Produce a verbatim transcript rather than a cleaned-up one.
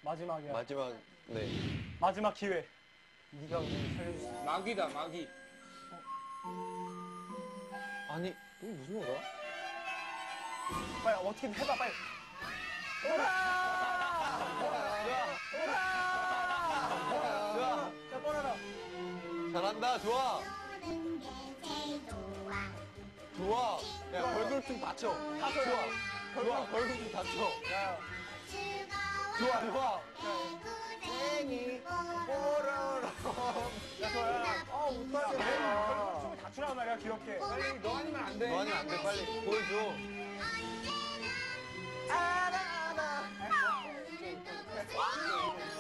마지막이야. 마지막, 네. 마지막 기회. 네가 우리 살려줄 수 있어. 마귀다, 마귀. 아니, 이게 무슨 노래야? 빨리 어떻게든 해봐, 빨리. 좋아! 자, 뻔하다. 잘한다, 좋아! 좋아! 야, 얼굴 좀 받쳐. 다쳐, 좋아! 야. 좋아, 얼굴 좀 받쳐. 야, 좋아, 좋아! 땡이, 뽀로로. 야, 좋아. 아, 못하지. 결국 춤을 다 추란 말이야, 귀엽게. 빨리, 너 아니면 안 돼. 너 아니면 안 돼, 빨리. 보여줘. 알아, 알아.